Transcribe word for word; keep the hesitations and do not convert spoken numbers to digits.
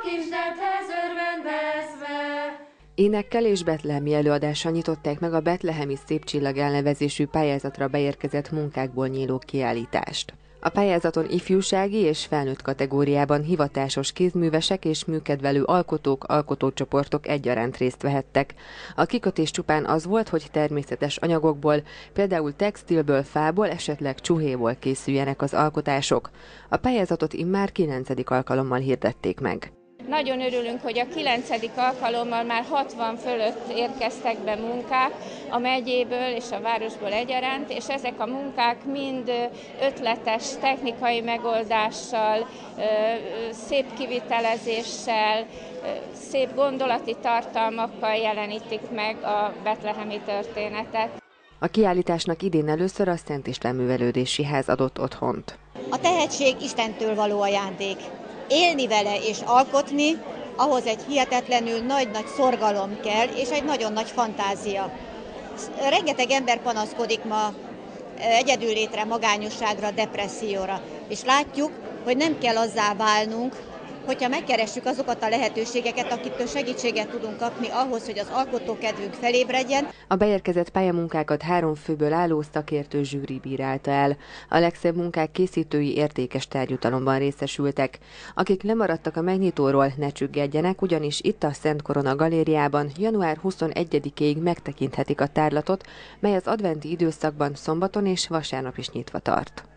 kisdedhez örvendezve. Énekkel és betlehemi előadással nyitották meg a Betlehemi Szép Csillag elnevezésű pályázatra beérkezett munkákból nyíló kiállítást. A pályázaton ifjúsági és felnőtt kategóriában hivatásos kézművesek és műkedvelő alkotók, alkotócsoportok egyaránt részt vehettek. A kikötés csupán az volt, hogy természetes anyagokból, például textilből, fából, esetleg csuhéból készüljenek az alkotások. A pályázatot immár kilencedik alkalommal hirdették meg. Nagyon örülünk, hogy a kilencedik alkalommal már hatvan fölött érkeztek be munkák a megyéből és a városból egyaránt, és ezek a munkák mind ötletes technikai megoldással, szép kivitelezéssel, szép gondolati tartalmakkal jelenítik meg a betlehemi történetet. A kiállításnak idén először a Szent István Művelődési Ház adott otthont. A tehetség Istentől való ajándék. Élni vele és alkotni, ahhoz egy hihetetlenül nagy-nagy szorgalom kell, és egy nagyon nagy fantázia. Rengeteg ember panaszkodik ma egyedüllétre, magányosságra, depresszióra, és látjuk, hogy nem kell azzá válnunk, hogyha megkeressük azokat a lehetőségeket, akitől segítséget tudunk kapni ahhoz, hogy az alkotókedvünk felébredjen. A beérkezett pályamunkákat három főből álló szakértő zsűri bírálta el. A legszebb munkák készítői értékes tárgyutalomban részesültek. Akik lemaradtak a megnyitóról, ne csüggedjenek, ugyanis itt a Szent Korona Galériában január huszonegyedikéig megtekinthetik a tárlatot, mely az adventi időszakban szombaton és vasárnap is nyitva tart.